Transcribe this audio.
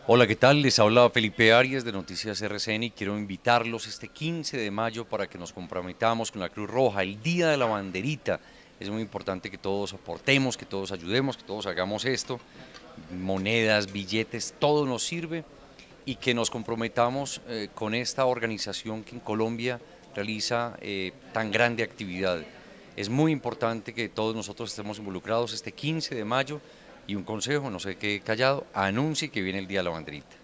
Hola, ¿qué tal? Les habla Felipe Arias de Noticias RCN y quiero invitarlos este 15 de mayo para que nos comprometamos con la Cruz Roja, el Día de la Banderita. Es muy importante que todos aportemos, que todos ayudemos, que todos hagamos esto. Monedas, billetes, todo nos sirve y que nos comprometamos con esta organización que en Colombia realiza tan grande actividad. Es muy importante que todos nosotros estemos involucrados este 15 de mayo y un consejo, no sé qué callado, anuncie que viene el Día de la Banderita.